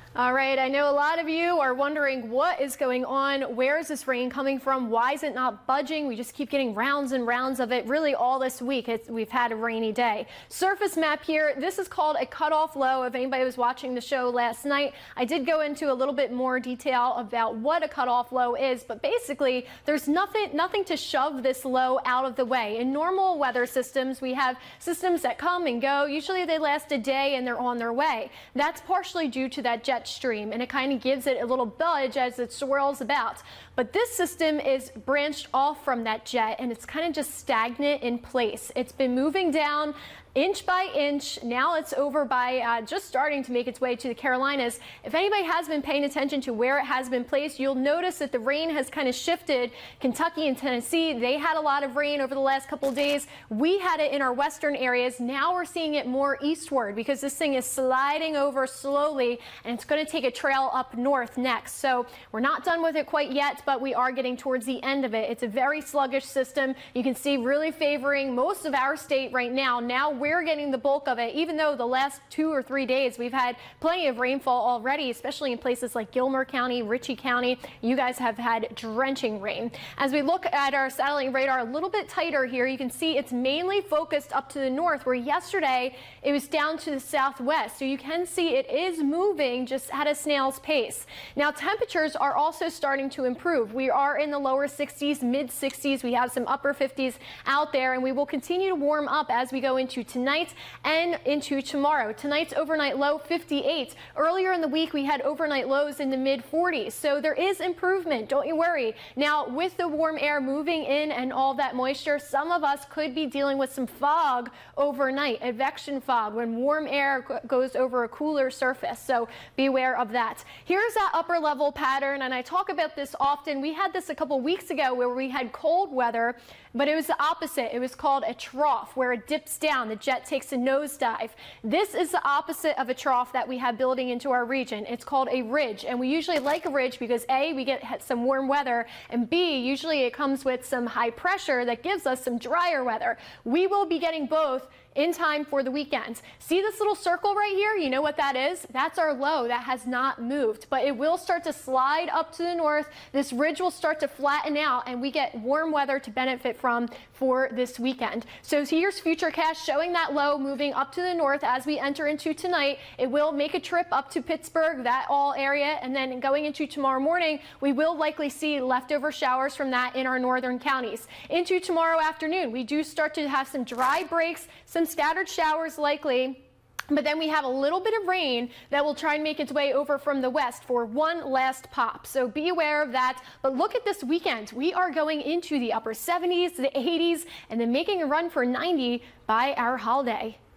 All right, I know a lot of you are wondering what is going on. Where is this rain coming from? Why is it not budging? We just keep getting rounds and rounds of it really all this week. We've had a rainy day. Surface map here. This is called a cutoff low. If anybody was watching the show last night, I did go into a little bit more detail about what a cutoff low is, but basically there's nothing to shove this low out of the way. In normal weather systems, we have systems that come and go. Usually they last a day and they're on their way. That's partially due to that jet stream, and it kind of gives it a little budge as it swirls about. But this system is branched off from that jet, and it's kind of just stagnant in place. It's been moving down inch by inch. Now it's over by just starting to make its way to the Carolinas. If anybody has been paying attention to where it has been placed, you'll notice that the rain has kind of shifted. Kentucky and Tennessee, they had a lot of rain over the last couple of days. We had it in our western areas. Now we're seeing it more eastward because this thing is sliding over slowly, and it's going to take a trail up north next. So we're not done with it quite yet, but we are getting towards the end of it. It's a very sluggish system. You can see really favoring most of our state right now. Now we're getting the bulk of it, even though the last 2 or 3 days we've had plenty of rainfall already, especially in places like Gilmer County, Ritchie County. You guys have had drenching rain. As we look at our satellite radar a little bit tighter here, you can see it's mainly focused up to the north, where yesterday it was down to the southwest. So you can see it is moving just at a snail's pace. Now temperatures are also starting to improve. We are in the lower 60s, mid 60s. We have some upper 50s out there, and we will continue to warm up as we go into tonight and into tomorrow. Tonight's overnight low 58. Earlier in the week we had overnight lows in the mid 40s. So there is improvement, don't you worry. Now with the warm air moving in and all that moisture, some of us could be dealing with some fog overnight, advection fog, when warm air goes over a cooler surface. So be aware of that. Here's that upper level pattern, and I talk about this often. We had this a couple weeks ago where we had cold weather, but it was the opposite. It was called a trough, where it dips down. The jet takes a nosedive. This is the opposite of a trough that we have building into our region. It's called a ridge, and we usually like a ridge because A, we get some warm weather, and B, usually it comes with some high pressure that gives us some drier weather. We will be getting both in time for the weekend. See this little circle right here? You know what that is? That's our low that has not moved, but it will start to slide up to the north. This ridge will start to flatten out, and we get warm weather to benefit from for this weekend. So here's Futurecast showing that low moving up to the north as we enter into tonight. It will make a trip up to Pittsburgh, that all area, and then going into tomorrow morning, we will likely see leftover showers from that in our northern counties. Into tomorrow afternoon, we do start to have some dry breaks, some scattered showers likely, but then we have a little bit of rain that will try and make its way over from the west for one last pop. So be aware of that. But look at this weekend. We are going into the upper 70s, the 80s, and then making a run for 90 by our holiday.